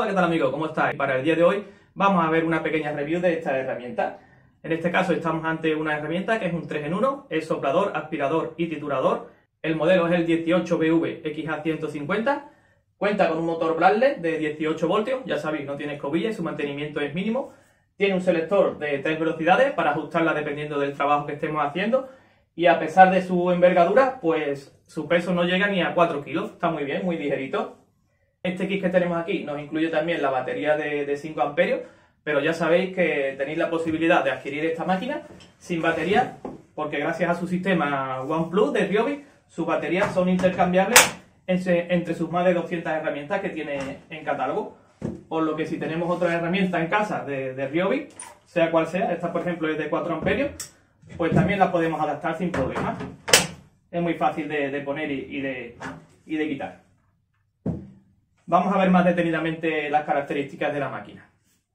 Hola, ¿qué tal amigos? ¿Cómo estáis? Para el día de hoy vamos a ver una pequeña review de esta herramienta. En este caso estamos ante una herramienta que es un 3 en 1, es soplador, aspirador y triturador. El modelo es el 18BV XA150, cuenta con un motor Bradley de 18 voltios, ya sabéis, no tiene escobilla y su mantenimiento es mínimo. Tiene un selector de 3 velocidades para ajustarla dependiendo del trabajo que estemos haciendo. Y a pesar de su envergadura, pues su peso no llega ni a 4 kilos, está muy bien, muy ligerito. Este kit que tenemos aquí nos incluye también la batería de 5 amperios, pero ya sabéis que tenéis la posibilidad de adquirir esta máquina sin batería, porque gracias a su sistema OnePlus de Ryobi, sus baterías son intercambiables entre sus más de 200 herramientas que tiene en catálogo. Por lo que si tenemos otra herramienta en casa de Ryobi, sea cual sea, esta por ejemplo es de 4 amperios, pues también la podemos adaptar sin problemas. Es muy fácil de poner y de quitar. Vamos a ver más detenidamente las características de la máquina.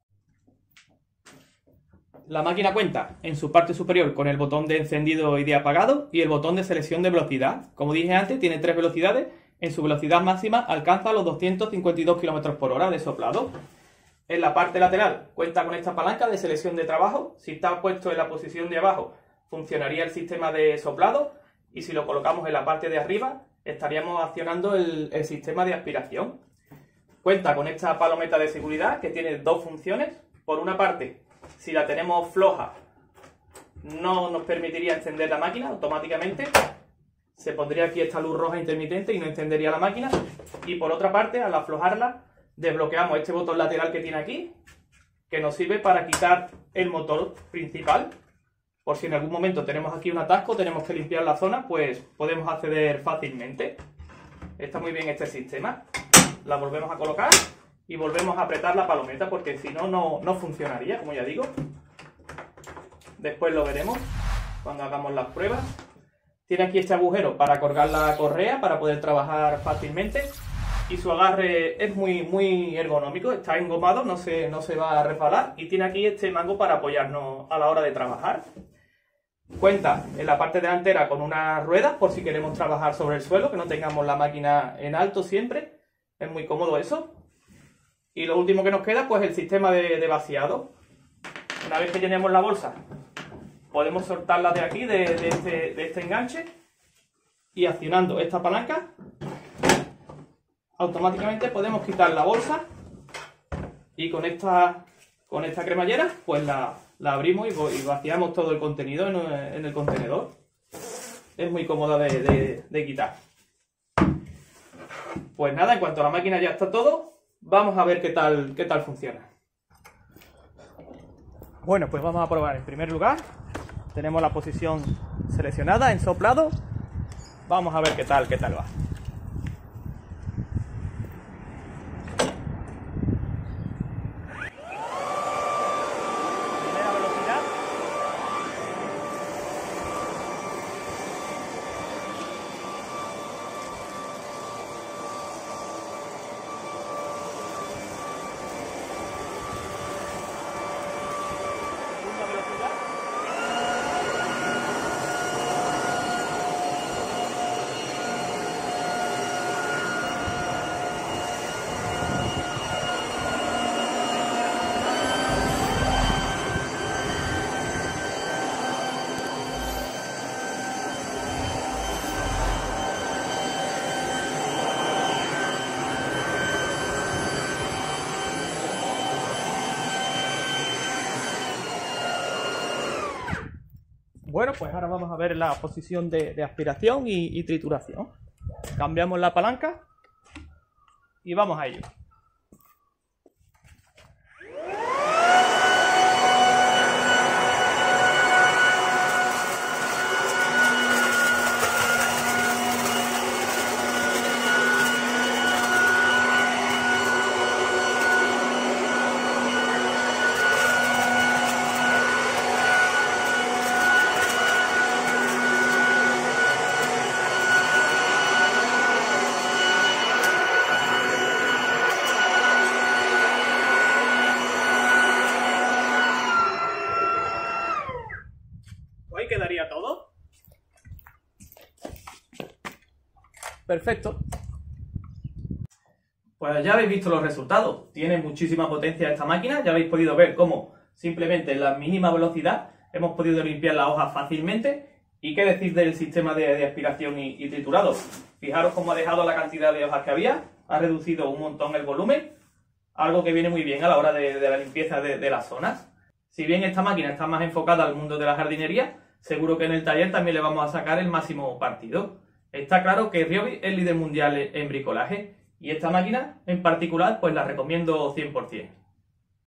La máquina cuenta en su parte superior con el botón de encendido y de apagado y el botón de selección de velocidad. Como dije antes, tiene 3 velocidades. En su velocidad máxima alcanza los 252 km por hora de soplado. En la parte lateral cuenta con esta palanca de selección de trabajo. Si está puesto en la posición de abajo, funcionaría el sistema de soplado. Y si lo colocamos en la parte de arriba, estaríamos accionando el sistema de aspiración. Cuenta con esta palometa de seguridad que tiene dos funciones. Por una parte, si la tenemos floja, no nos permitiría encender la máquina automáticamente. Se pondría aquí esta luz roja intermitente y no encendería la máquina. Y por otra parte, al aflojarla, desbloqueamos este botón lateral que tiene aquí, que nos sirve para quitar el motor principal. Por si en algún momento tenemos aquí un atasco, tenemos que limpiar la zona, pues podemos acceder fácilmente. Está muy bien este sistema. La volvemos a colocar y volvemos a apretar la palometa porque si no, no funcionaría, como ya digo. Después lo veremos cuando hagamos las pruebas. Tiene aquí este agujero para colgar la correa para poder trabajar fácilmente y su agarre es muy ergonómico, está engomado, no se va a resbalar y tiene aquí este mango para apoyarnos a la hora de trabajar. Cuenta en la parte delantera con unas ruedas por si queremos trabajar sobre el suelo, que no tengamos la máquina en alto siempre. Es muy cómodo eso. Y lo último que nos queda, pues el sistema de vaciado. Una vez que llenemos la bolsa, podemos soltarla de aquí, de este enganche. Y accionando esta palanca, automáticamente podemos quitar la bolsa. Y con esta cremallera, pues la abrimos y vaciamos todo el contenido en el contenedor. Es muy cómoda de quitar. Pues nada, en cuanto a la máquina ya está todo, vamos a ver qué tal funciona. Bueno, pues vamos a probar. En primer lugar, tenemos la posición seleccionada en soplado. Vamos a ver qué tal va. Bueno, pues ahora vamos a ver la posición de aspiración y trituración. Cambiamos la palanca y vamos a ello. Ahí quedaría todo. Perfecto. Pues ya habéis visto los resultados. Tiene muchísima potencia esta máquina. Ya habéis podido ver cómo simplemente en la mínima velocidad hemos podido limpiar las hojas fácilmente. ¿Y qué decir del sistema de aspiración y triturado? Fijaros cómo ha dejado la cantidad de hojas que había. Ha reducido un montón el volumen. Algo que viene muy bien a la hora de la limpieza de las zonas. Si bien esta máquina está más enfocada al mundo de la jardinería, seguro que en el taller también le vamos a sacar el máximo partido. Está claro que Ryobi es líder mundial en bricolaje y esta máquina en particular pues la recomiendo 100%.